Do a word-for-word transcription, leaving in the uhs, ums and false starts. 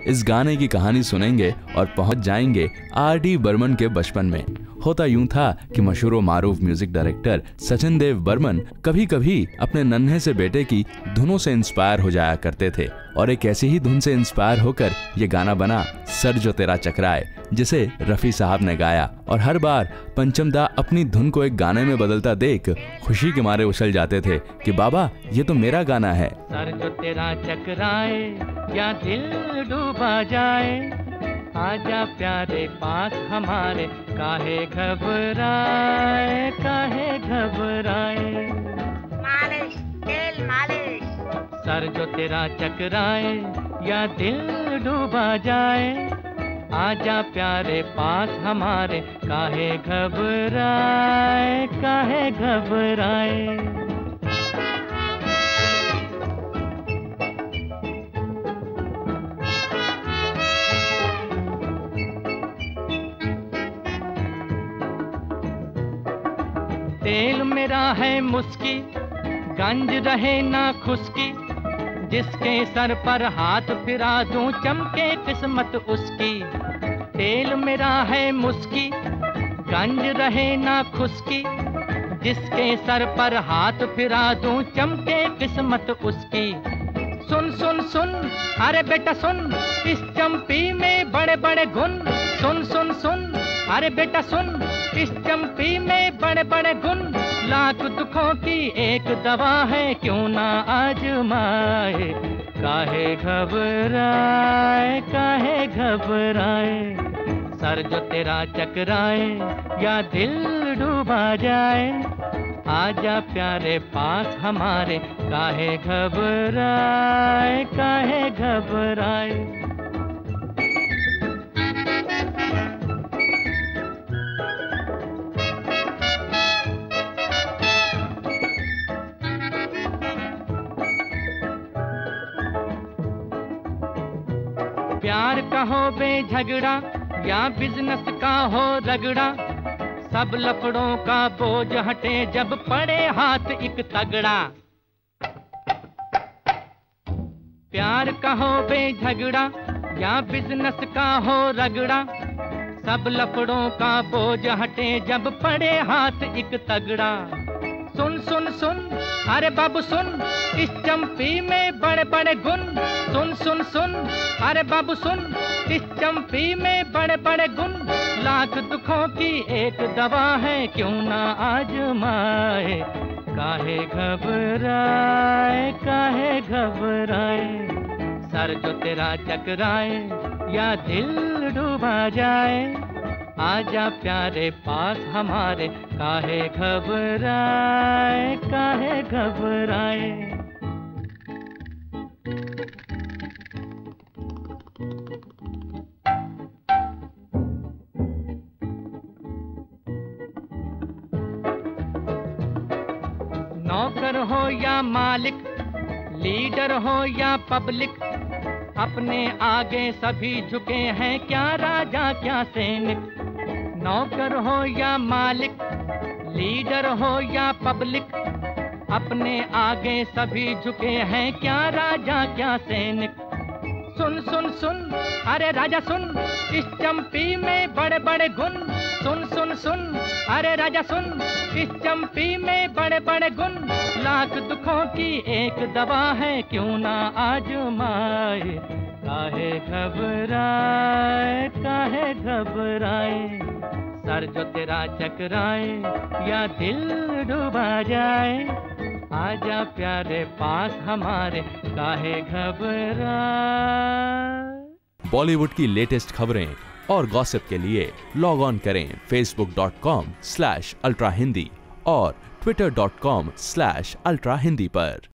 इस गाने की कहानी सुनेंगे और पहुंच जाएंगे आर डी बर्मन के बचपन में। होता यूं था कि मशहूर व मारूफ म्यूजिक डायरेक्टर सचिन देव बर्मन कभी कभी अपने नन्हे से बेटे की धुनों से इंस्पायर हो जाया करते थे और एक ऐसी ही धुन से इंस्पायर होकर ये गाना बना सर जो तेरा चकराए, जिसे रफी साहब ने गाया। और हर बार पंचम दा अपनी धुन को एक गाने में बदलता देख खुशी के मारे उछल जाते थे कि बाबा ये तो मेरा गाना है। सर जो तेरा चकराए या दिल डूबा जाए, आजा प्यारे पास हमारे, काहे घबराए काहे घबराए। मालिश तेल मालिश। सर जो तेरा चकराए या दिल डूबा जाए, आजा प्यारे पास हमारे, काहे घबराए काहे घबराए। तेल मेरा है मुस्की, गंज रहे ना खुशकी, जिसके सर पर हाथ फिरा दूं चमके किस्मत उसकी। तेल मेरा है मुस्की, गंज रहे ना खुशकी, जिसके सर पर हाथ फिरा दूं चमके किस्मत उसकी। सुन सुन सुन अरे बेटा सुन, इस चंपी में बड़े बड़े गुण। सुन सुन सुन अरे बेटा सुन, इस चंपी में बड़े बड़े गुण। लाख दुखों की एक दवा है, क्यों ना आजमाए, काहे घबराए काहे घबराए। सर जो तेरा चकराए या दिल डूबा जाए, आजा प्यारे पास हमारे, काहे घबराए काहे घबराए। प्यार का हो बेझगड़ा या बिजनेस का हो रगड़ा, सब लफड़ों का बोझ हटे जब पड़े हाथ एक तगड़ा। प्यार का हो बेझगड़ा या बिजनेस का हो रगड़ा, सब लफड़ों का बोझ हटे जब पड़े हाथ एक तगड़ा। सुन सुन सुन अरे बाबू सुन, इस चंपी में बड़े बड़े गुण। सुन सुन सुन अरे बाबू सुन, इस चंपी में बड़े बड़े गुण। लाख दुखों की एक दवा है, क्यों ना आजमाए, काहे घबराए काहे घबराए। सर जो तेरा चकराए या दिल डूबा जाए, आजा प्यारे पास हमारे, काहे घबराए काहे घबराए। नौकर हो या मालिक, लीडर हो या पब्लिक, अपने आगे सभी झुके हैं, क्या राजा क्या सैनिक। नौकर हो या मालिक, लीडर हो या पब्लिक, अपने आगे सभी झुके हैं, क्या राजा क्या सैनिक। सुन सुन सुन अरे राजा सुन, इस चंपी में बड़े बड़े गुण। सुन सुन सुन अरे राजा सुन, इस चंपी में बड़े बड़े गुण। लाख दुखों की एक दवा है, क्यों ना आजमाए, काहे घबराए काहे घबराए। सर जो तेरा चकराए या दिल डूबा जाए, आजा प्यारे पास हमारे, काहे घबराए। बॉलीवुड की लेटेस्ट खबरें और गॉसिप के लिए लॉग ऑन करें Facebook dot com slash ultra Hindi और Twitter dot com slash ultra Hindi पर।